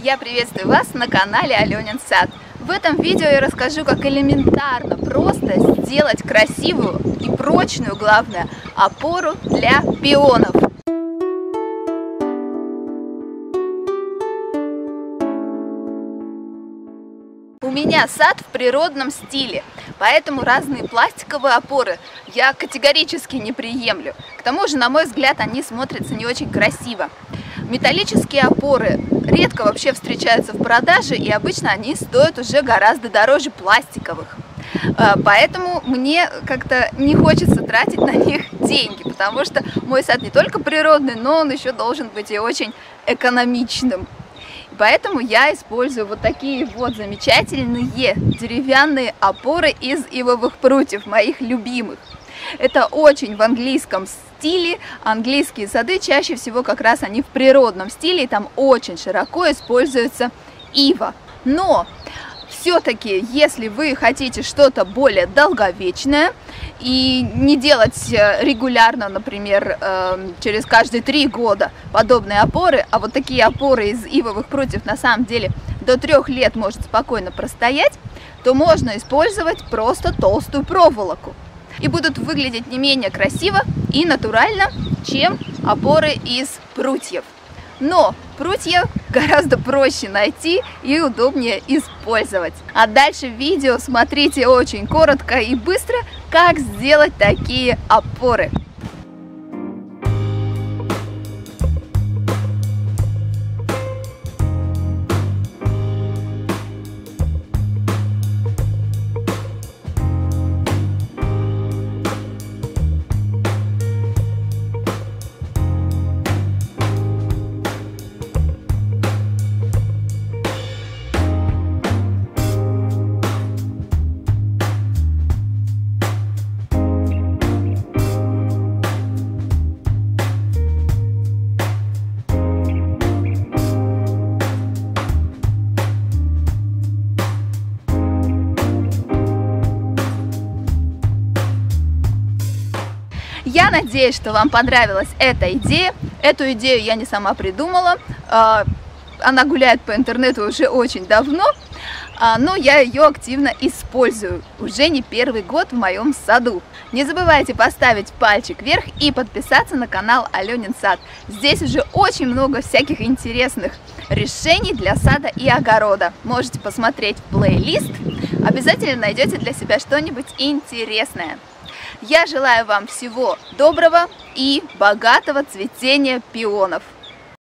Я приветствую вас на канале Аленин сад. В этом видео я расскажу, как элементарно просто сделать красивую и прочную, главное, опору для пионов. У меня сад в природном стиле, поэтому разные пластиковые опоры я категорически не приемлю. К тому же, на мой взгляд, они смотрятся не очень красиво. Металлические опоры редко вообще встречаются в продаже, и обычно они стоят уже гораздо дороже пластиковых. Поэтому мне как-то не хочется тратить на них деньги, потому что мой сад не только природный, но он еще должен быть и очень экономичным. Поэтому я использую вот такие вот замечательные деревянные опоры из ивовых прутьев, моих любимых. Это очень в английском стиле. Английские сады чаще всего как раз они в природном стиле, и там очень широко используется ива. Но все-таки, если вы хотите что-то более долговечное и не делать регулярно, например, через каждые 3 года подобные опоры, а вот такие опоры из ивовых прутьев на самом деле до 3 лет может спокойно простоять, то можно использовать просто толстую проволоку. И будут выглядеть не менее красиво и натурально, чем опоры из прутьев. Но прутья гораздо проще найти и удобнее использовать. А дальше в видео смотрите очень коротко и быстро, как сделать такие опоры. Я надеюсь, что вам понравилась эта идея. Эту идею я не сама придумала. Она гуляет по интернету уже очень давно, но я ее активно использую. Уже не 1-й год в моем саду. Не забывайте поставить пальчик вверх и подписаться на канал Аленин сад. Здесь уже очень много всяких интересных решений для сада и огорода. Можете посмотреть плейлист. Обязательно найдете для себя что-нибудь интересное. Я желаю вам всего доброго и богатого цветения пионов.